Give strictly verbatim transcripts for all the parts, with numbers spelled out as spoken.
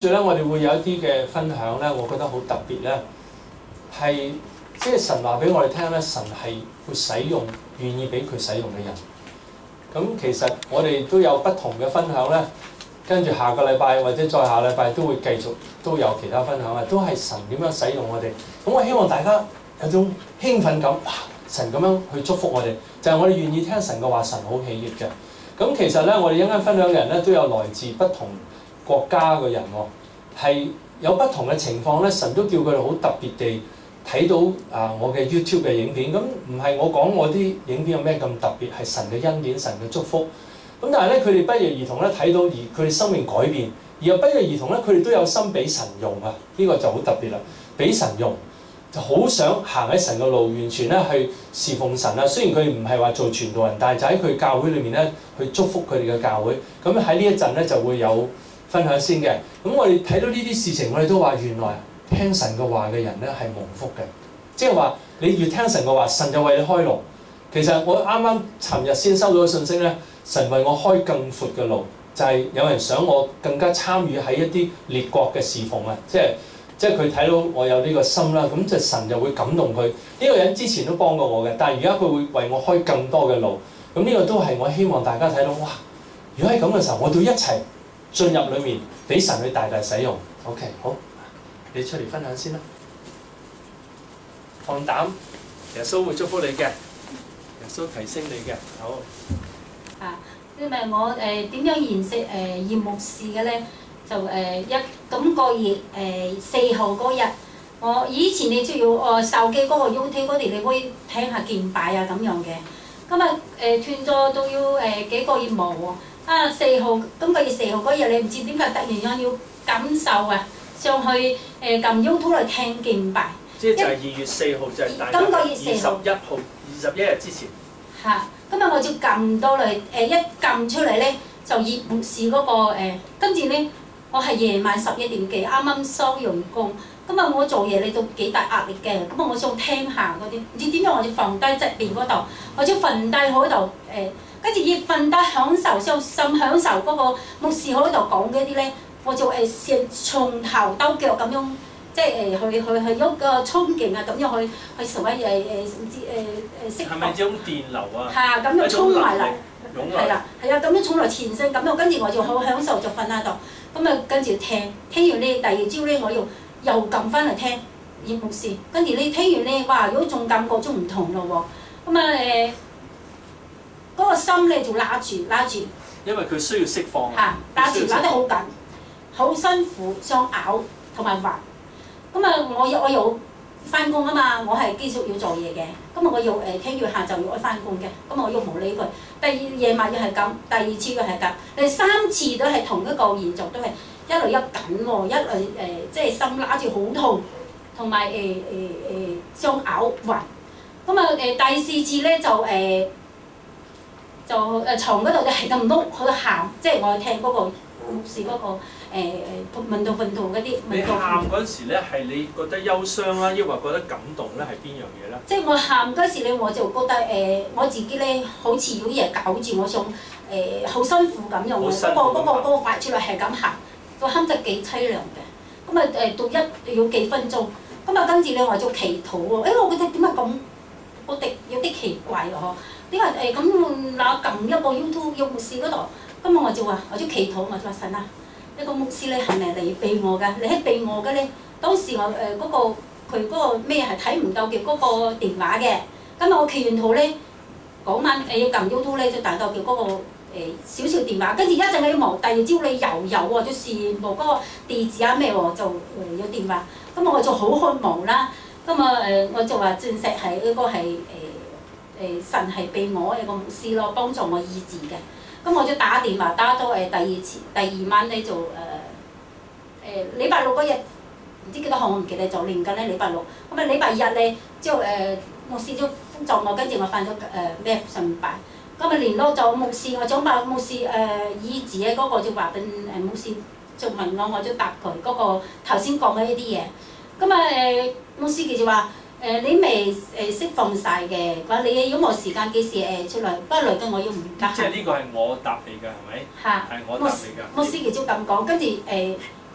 住咧，我哋會有一啲嘅分享咧，我覺得好特別咧，係即係神話俾我哋聽咧，神係會使用願意俾佢使用嘅人。咁其實我哋都有不同嘅分享咧，跟住下個禮拜或者再下禮拜都會繼續都有其他分享啊，都係神點樣使用我哋。咁我希望大家有種興奮感，哇！神咁樣去祝福我哋，就係我哋願意聽神嘅話，神好喜悅嘅。咁其實咧，我哋一陣間分享嘅人咧，都有來自不同國家嘅人喎，係有不同嘅情況咧，神都叫佢哋好特別地睇到啊我嘅 YouTube 嘅影片。咁唔係我講我啲影片有咩咁特別，係神嘅恩典、神嘅祝福。咁但係咧，佢哋不約而同咧睇到，而佢哋生命改變，而又不約而同咧，佢哋都有心俾神用啊！呢個就好特別啦，俾神用。就好想行喺神嘅路，完全咧去侍奉神啦。雖然佢唔係話做傳道人，但係就喺佢教會裏面咧去祝福佢哋嘅教會。咁喺呢一陣咧就會有分享先嘅。咁我哋睇到呢啲事情，我哋都話原來聽神嘅話嘅人咧係蒙福嘅。即係話你越聽神嘅話，神就為你開路。其實我啱啱尋日先收到嘅信息咧，神為我開更闊嘅路，就係、是、有人想我更加參與喺一啲列國嘅侍奉啊，即係。即係佢睇到我有呢個心啦，咁就神就會感動佢。呢、這個人之前都幫過我嘅，但係而家佢會為我開更多嘅路。咁呢個都係我希望大家睇到，哇！如果係咁嘅時候，我哋一齊進入裏面，俾神去大大使用。OK， 好，你出嚟分享先啦。放膽，耶穌會祝福你嘅，耶穌提升你嘅。好。 啊，因為我誒點、呃、樣認識誒葉牧師嘅咧？就誒、呃、一咁個月誒四號嗰日，我以前你就要誒、呃、手機嗰個 YouTube 嗰度，你可以聽下敬拜啊咁樣嘅。今日誒斷咗都要誒、呃、幾個月冇喎。啊四號今個月四號嗰日，你唔知點解突然間要感受啊，上去誒撳、呃、YouTube 嚟聽敬拜。 即係就係二月四號，就係大概今個二月四號十一號、二十一日之前。 嚇、啊！今日我就撳到嚟誒、呃、一撳出嚟咧，就葉牧師嗰個跟住咧。我係夜晚十一點幾啱啱收完工，咁啊我做嘢你都幾大壓力嘅，咁啊我想聽下嗰啲，唔知點解我就瞓低側邊嗰度，我就瞓低喺度誒，跟住越瞓低享受上心享受嗰個牧師喺度講嗰啲咧，我就誒先從頭到腳咁樣，即係誒去去去喐個衝勁啊，咁樣去去成為誒誒唔知誒誒釋放。係咪種電流啊？係咁樣衝埋嚟，係啦，係啊，咁樣衝嚟前身，咁樣跟住我就好享受就瞓喺度。咁啊，跟住聽，聽完咧，第二朝咧，我又又撳翻嚟聽葉牧師，跟住你聽完咧，哇！如果仲感覺仲唔同咯喎，咁啊誒，嗰、嗰個心咧就拉住拉住， 因為佢需要釋放嚇，拉住拉得好緊，好辛苦，想咬同埋滑。咁啊，我我又翻工啊嘛，我係繼續要做嘢嘅，咁啊我要誒聽完下晝要翻工嘅，咁我又冇理佢。第二夜晚又係咁，第二次又係咁，第三次都係同一個現象，都係一路一緊喎，一路誒、呃、即係心拉住好痛，同埋誒誒誒想咬暈。咁啊誒第四次咧就誒、呃、就誒牀嗰度就係咁碌，喺度喊，即係我聽嗰個牧師嗰個。誒誒問道訓導嗰啲， 你喊嗰陣時咧，係你覺得憂傷啦，抑或覺得感動咧，係邊樣嘢咧？ 即係我喊嗰時咧，我就覺得誒、呃、我自己咧，好似有嘢搞住我，想誒好辛苦咁樣嘅。嗰、那個嗰、那個嗰、那個發出嚟係咁喊，個喊得幾凄涼嘅。咁啊誒讀一要幾分鐘，咁啊跟住咧我就祈禱喎。誒、欸、我覺得點解咁，我哋有啲奇怪喎嗬？點解誒咁嗱撳一個 YouTube 用牧師嗰度，咁啊我就話我就祈禱，我就話神啊！呢個牧師咧係咪嚟俾我㗎？你係俾我嘅咧？當時我誒嗰、呃那個佢嗰個咩係睇唔到嘅嗰個電話嘅。咁啊我祈完禱咧，嗰晚誒要撳 YouTube 咧就打到叫嗰、那個誒、呃、小小電話，跟住一陣你忙，第二朝你又有喎，就是冇嗰個地址啊咩喎，就誒有電話。咁我就好渴望啦。咁啊誒我就話證實係呢個係誒誒神係俾我一個牧師咯，幫助我醫治嘅。咁我就打電話打咗誒第二次，第二晚咧就誒誒禮拜六嗰日唔知幾多號我唔記得咗，連緊咧禮拜六。咁啊禮拜日咧之後誒牧師就輔助我，跟住我翻咗誒咩崇拜。咁啊聯絡咗牧師，我想話牧師誒醫治咧嗰個就話緊誒牧師就問我，我就答佢嗰個頭先講嘅呢啲嘢。咁啊誒牧師佢就話。誒、呃、你未誒、呃、釋放晒嘅，話你如果冇時間幾時誒出嚟？不過嚟緊我要唔得閒。 即係呢個係我答你㗎，係咪？ 嚇。 係我答你㗎。 牧師其實咁講，跟住誒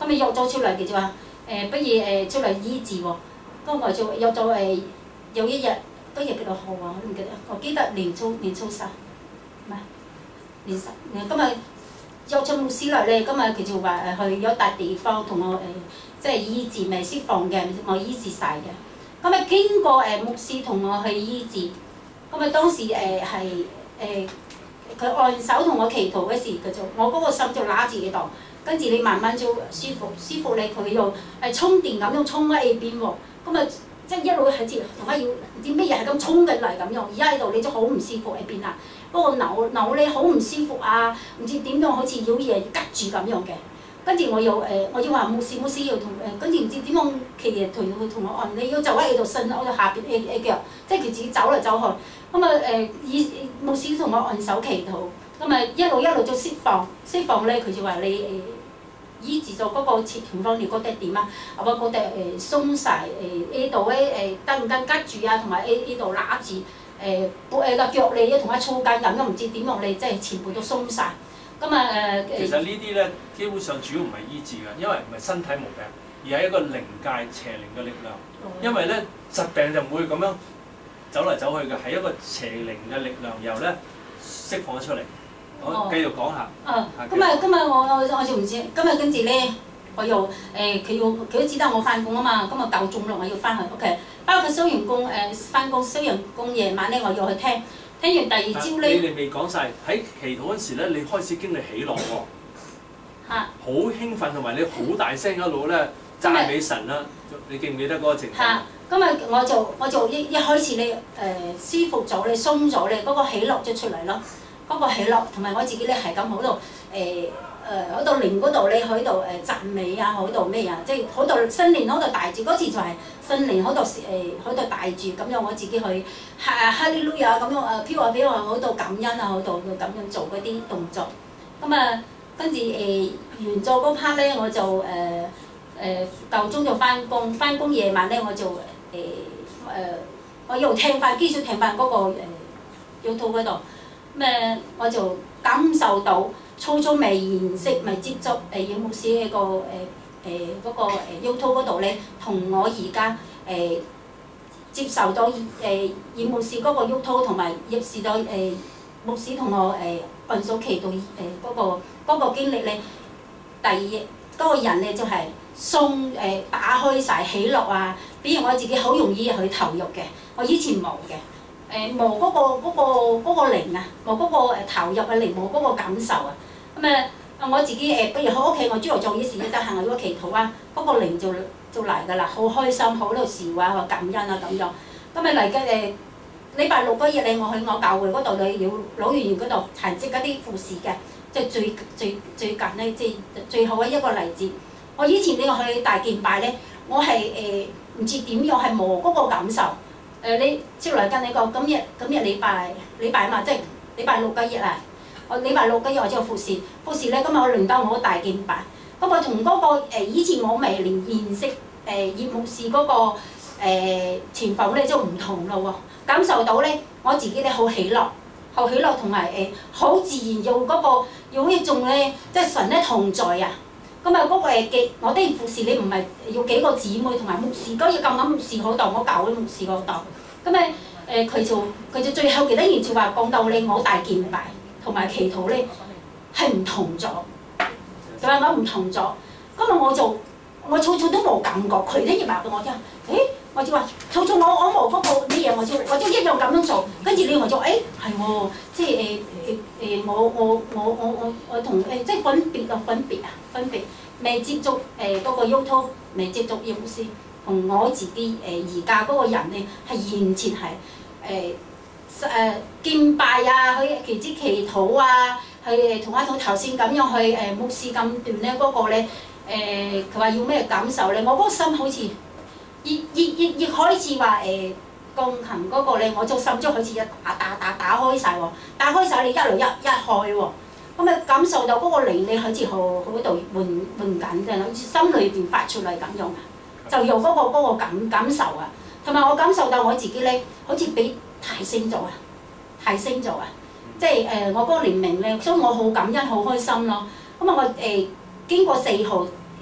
咁咪約咗出嚟，佢就話誒，不如誒出嚟醫治喎。咁我就約咗誒有一日，嗰日幾多號啊？我唔記得，我記得年初年初三，唔係年十，今日約咗牧師嚟咧，今日佢就話誒去咗笪地方同我誒、呃、即係醫治咪釋放嘅，我醫治晒嘅。咁啊經過誒牧師同我去醫治，咁啊當時誒係誒佢按手同我祈禱嗰時，佢就我嗰個心就揦住喺度，跟住你慢慢就舒服，舒服咧佢又誒充電咁樣衝喺邊喎，咁啊即係一路係似同埋要唔知乜嘢係咁衝緊嚟咁樣，而家喺度你就好唔舒服喺邊啊，嗰個腦腦咧好唔舒服啊，唔知點樣好似有嘢吉住咁樣嘅。跟住我又誒、呃，我要話冇事冇事要同誒，跟住唔知點樣其實同佢同我按，你要就喺度伸我度下邊誒誒腳，即係佢自己走嚟走去。咁啊誒，以冇事同我按手祈禱，咁啊一路一路就釋放，釋放咧佢就話你誒、呃、醫治咗嗰個情況，你覺得點啊？我覺得誒鬆晒誒呢度咧誒得唔得吉住啊？同埋呢呢度揦住誒誒個腳你同埋粗筋咁樣，唔知點樣你即係全部都鬆晒。咁啊誒， 其實呢啲咧，基本上主要唔係醫治嘅，因為唔係身體毛病，而係一個靈界邪靈嘅力量。因為咧疾病就唔會咁樣走嚟走去嘅，係一個邪靈嘅力量，然後咧釋放咗出嚟。我繼續講下。 啊，咁啊，今日我我我就唔知，今日跟住咧，我又誒佢要佢都知道我翻工啊嘛，今日夠鐘啦，我要翻去屋企。包括收完工誒翻工收完工夜晚咧，我要去聽。聽完第二朝咧， 你哋未講晒，喺祈禱嗰時咧，你開始經歷喜樂喎，嚇，好興奮同埋你好大聲一路咧讚美神啦，你記唔記得嗰個情況？ 嚇，咁啊我就我就一一開始你誒、呃、舒服咗你鬆咗你嗰個喜樂就出嚟咯，嗰、那個喜樂同埋我自己咧係咁喺度誒。誒喺度靈嗰度咧，喺度誒讚美啊，喺度咩啊，即係喺度新年喺度帶住嗰次就係新年喺度誒喺度帶住咁樣，我自己去哈哈利路亞咁樣誒飄啊飄啊喺度感恩啊，喺度咁樣做嗰啲動作。咁啊，跟住誒完咗嗰 part 咧，我就誒誒夠鐘就翻工，翻工夜晚咧我就誒誒、呃呃、我又聽翻，繼續聽翻嗰個誒 YouTube 嗰度，咩我就感受到。初初未認識未接觸誒影牧師呢個誒誒嗰個誒 YouTube 嗰度咧，同我而家誒接受咗誒影牧師嗰個 YouTube 同埋認識咗誒牧師同我誒按手祈禱誒嗰個嗰、嗰個經歷咧，第二嗰、嗰個人咧就係鬆誒打開晒喜樂啊！比如我自己好容易去投入嘅，我以前冇嘅。誒冇嗰個嗰、嗰個嗰、嗰個靈啊，冇嗰個誒投入嘅靈，冇嗰個感受啊！咁誒，我自己誒，比如喺屋企，我朝頭做啲事得閒，我要祈禱啊，嗰、那個靈就就嚟㗎啦，好開心，好喺度笑啊，感恩啊咁樣。咁誒嚟嘅誒，禮拜六嗰日咧，我去我教會嗰度咧，要老園嗰度談職嗰啲護士嘅，即係最最最近咧，即係最好嘅一個例子。我以前呢個去大敬拜咧，我係誒唔知點樣係冇嗰個感受。誒、呃、你朝來跟你講，今日今日禮拜禮拜嘛，即係禮拜六嗰日啊。我禮拜六嗰日我就服侍，服侍咧今日我輪到我大敬拜，咁我同嗰、那個、呃、以前我未連認識誒葉牧師嗰個誒、呃、情況咧就唔同咯喎，感受到咧我自己咧好喜樂，好喜樂同埋誒好自然有嗰、那個有一種咧即係神咧同在啊！咁啊嗰個誒嘅我啲服侍你唔係要幾個姊妹同埋牧師嗰日咁啱牧師嗰度，我教會牧師嗰度，咁誒誒佢就佢就最後記得完就話講到咧我大敬拜。同埋祈禱咧係唔同咗，佢話我唔同咗，咁啊我就我初初都冇感覺，佢咧亦話俾我聽，誒我就話初初我我冇嗰個啲嘢，我就我就一樣咁樣做，跟住你我就誒係喎，即係誒誒誒我我我我我我同誒即係分別啊分別啊分別，未接觸誒嗰個 YouTube，未接觸葉牧師，同我自己誒而家嗰個人咧係完全係誒。呃誒、呃、敬拜啊，去祈之祈禱啊，去誒同阿套頭先咁樣去誒牧師咁段咧嗰個咧誒，佢話要咩感受咧？我嗰個心好似越越越越開始話誒鋼琴嗰個咧，我就心中好似一打打打打開晒喎，打開晒你一路一一開喎，咁啊感受到嗰個靈咧好似好好喺度換換緊嘅，好似心裏邊發出嚟咁樣啊，就用嗰、嗰個嗰個感感受啊，同埋我感受到我自己咧，好似俾提升咗啊！提升咗啊！即係誒、呃，我嗰個年齡咧，所以我好感恩、好開心咯。咁啊，我誒、呃、經過四號一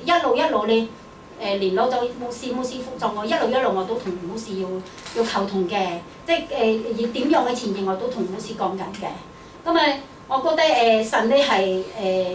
一路一路咧誒聯絡咗牧師，牧師輔助我，一路一路我都同牧師要要溝通嘅，即係誒要點樣嘅前進我都同牧師講緊嘅。咁啊，我覺得誒、呃、神咧係誒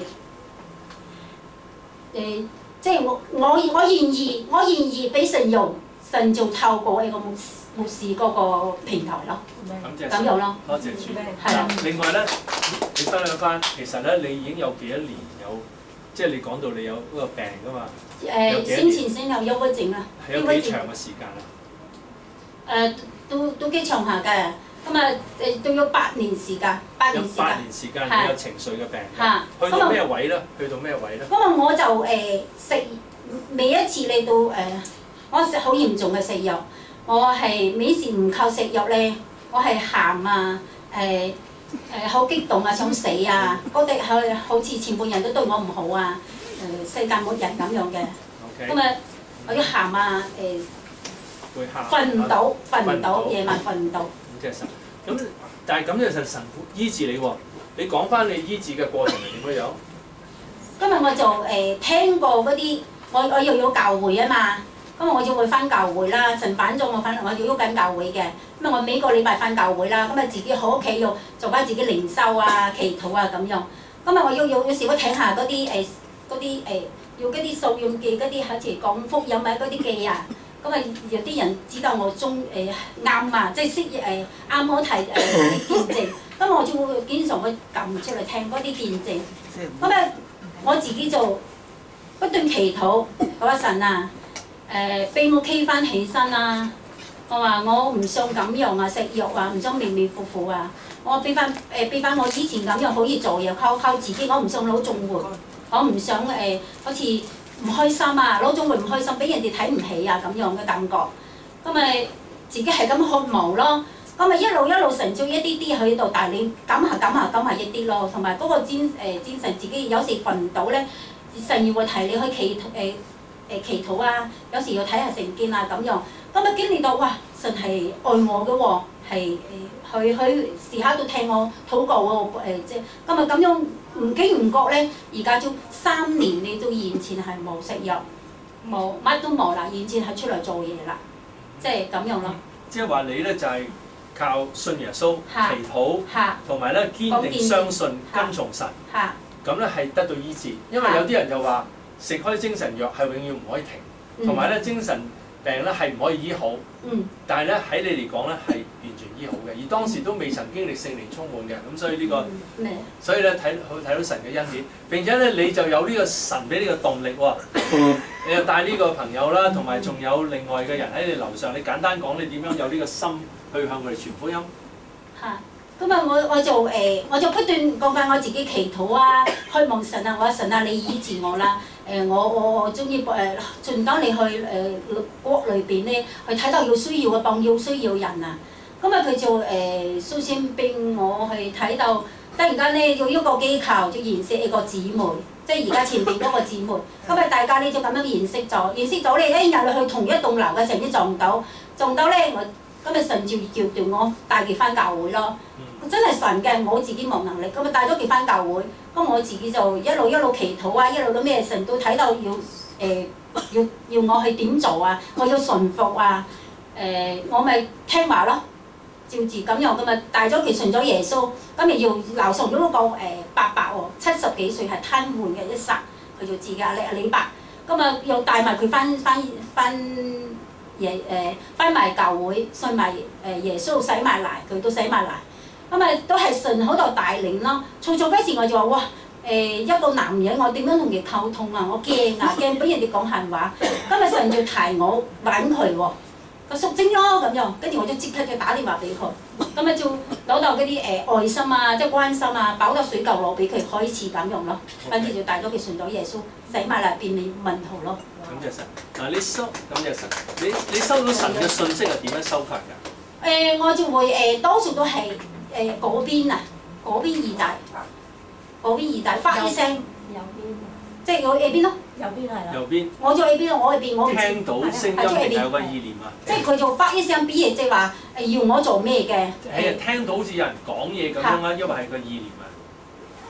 誒，即係我我我願意，我願意俾神用，神就透過呢個牧牧師嗰個平台咯，咁樣咯。 多謝主。 係啊。 另外咧，你分享翻，其實咧你已經有幾多年有，即係你講到你有嗰個病噶嘛？ 誒、呃，先前先有憂鬱症啦。 係有幾長嘅時間啊？ 誒、呃，都都幾長下嘅，咁啊誒都有八年時間，八年時間。 有八年時間你有情緒嘅病。 係。 去到咩位咧？去到咩位咧？ 咁啊，我就誒食、呃、每一次嚟到誒、呃，我食好嚴重嘅食藥，我係每時唔靠食藥咧，我係喊啊誒誒好激動啊，想死啊，覺得好好似全部人都對我唔好啊，誒、呃、世界末日咁樣嘅。咁啊 Okay.， 我要喊啊誒。 會喊。 瞓唔到，瞓唔到，夜晚瞓唔到。 咁即係神，咁但係咁就神神醫治你喎。你講翻你醫治嘅過程係點樣？ 今日我就誒、呃、聽過嗰啲，我我又要教會啊嘛。咁我要去翻教會啦，神反咗我翻，我要喐緊教會嘅。咁啊，我每個禮拜翻教會啦，咁啊自己喺屋企要做翻自己靈修啊、祈禱啊咁樣。咁啊，我要有有時我睇下嗰啲誒嗰啲誒要嗰啲數用嘅嗰啲好似講福音啊嗰啲嘅啊。咁啊，有啲人知道我中誒啱啊，即係識誒啱好睇誒啲見證。咁我就會經常去撳出嚟聽嗰啲見證。咁啊，我自己就不斷祈禱，我話神啊，誒俾我企翻起身啊！我話我唔想咁樣啊，食藥啊，唔想面面苦苦啊！我俾翻誒俾翻我以前咁樣可以做嘢，靠靠自己，我唔想攞綜援，我唔想誒、呃、好似唔開心啊，攞綜援唔開心，俾人哋睇唔起啊咁樣嘅感覺。咁咪自己係咁渴望咯。咁咪一路一路神做一啲啲喺度帶領，減下減下減下一啲咯，同埋嗰個精誒精神自己有時瞓唔到咧，神要我提你去祈誒誒祈禱啊，有時要睇下聖經啊咁樣。咁啊經歷到哇，神係愛我嘅喎，係誒佢佢時刻都聽我禱告喎誒即係，咁啊咁樣唔經唔覺咧，而家都三年你都完全係冇食藥，冇乜都冇啦，完全係出嚟做嘢啦，即係咁樣咯。 即係話你咧就係、是。靠信耶穌、祈禱，同埋咧堅定相信跟從神，咁咧係得到醫治。因為有啲人就話食開精神藥係永遠唔可以停，同埋咧精神病咧係唔可以醫好。嗯、但係咧喺你嚟講咧係完全醫好嘅，而當時都未曾經歷聖靈充滿嘅，咁所以呢、這個，嗯、所以咧睇好睇到神嘅恩典。並且咧你就有呢個神俾呢個動力喎，你又帶呢個朋友啦，同埋仲有另外嘅人喺你樓上。你簡單講你點樣有呢個心？去向佢哋傳福音。 嚇！咁啊，我我就誒、呃，我就不斷講翻我自己祈禱啊，開望神啊，我話神啊，你醫治我啦！誒、呃，我我我中意誒，盡當你去誒、呃、國裏邊咧，去睇到有需要嘅幫要需要人啊！咁啊，佢就誒蘇先並我去睇到，突然間咧有一個機構就認識一個姊妹，即係而家前邊嗰個姊妹。咁啊，大家咧就咁樣認識咗，認識咗咧一日去同一棟樓嘅時候都撞到，撞到咧我。咁咪神召叫叫我帶佢翻教會咯，嗯、真係神嘅，我自己冇能力，咁咪帶咗佢翻教會，咁我自己就一路一路祈禱啊，一路都咩神都睇到要誒、呃、要要我去點做啊，我要順服啊，誒、呃、我咪聽話咯，照住咁樣咁咪帶咗佢信咗耶穌，咁咪要留送咗嗰個誒伯伯喎，七十幾歲係癱瘓嘅一剎，佢就自己阿李阿李伯，咁啊又帶埋佢翻翻翻。耶誒翻埋教會，信埋誒耶穌洗埋奶，佢都洗埋奶，咁啊都係神喺度帶領咯。初初嗰時我就話哇誒、呃、一個男人我點樣同佢溝通啊？我驚啊驚俾人哋講閒話。今日神就提我揾佢喎，個淑貞咯咁樣，跟住我就即刻就打電話俾佢，咁啊就攞到嗰啲誒愛心啊，即係關心啊，擺到水舊爐俾佢開始咁用咯，跟住就帶咗佢信咗耶穌，洗埋奶變你門徒咯。 感謝神。嗱，你收感謝神，你你收到神嘅信息係點樣收法㗎？誒、 呃，我就會誒、呃、多數都係誒嗰邊啊，嗰邊耳仔，嗰邊耳仔發一聲，右邊，即係我 A 邊咯，右邊係啦。右邊。我做 A 邊，我 A 邊，我唔聽到聲音定有個意念啊？ 即係佢就發一聲 B 嘢，即係話誒要我做咩嘅？ 係啊，聽到好似有人講嘢咁樣啊，因為係個意念啊。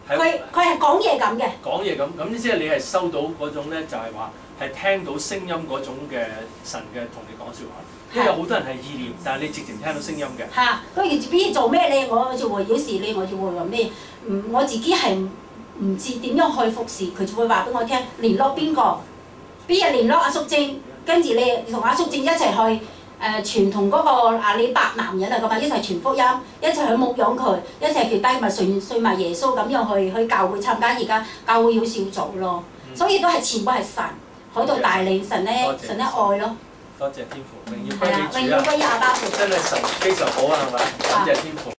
佢佢係講嘢咁嘅。 講嘢咁，咁即係你係收到嗰種咧，就係話係聽到聲音嗰種嘅神嘅同你講説話。因為有好多人係意念，但係你直情聽到聲音嘅。 嚇，佢自己做咩咧？我就會有時咧，我就會話咩？唔，我自己係唔知點樣去服侍，佢就會話俾我聽，聯絡邊個？邊日聯絡阿叔正，跟住你同阿叔正一齊去誒傳同嗰個阿里伯男人啊咁啊，一齊傳福音，一齊去牧養佢，一齊去帶埋信信埋耶穌咁樣去去教會參加而家教會要小組咯。嗯、所以都係全部係神喺度帶領神咧，神咧愛咯。 多謝天父，榮耀歸俾主啊！ 榮耀歸阿爸父。 真係神非常好啊，係咪？感謝天父。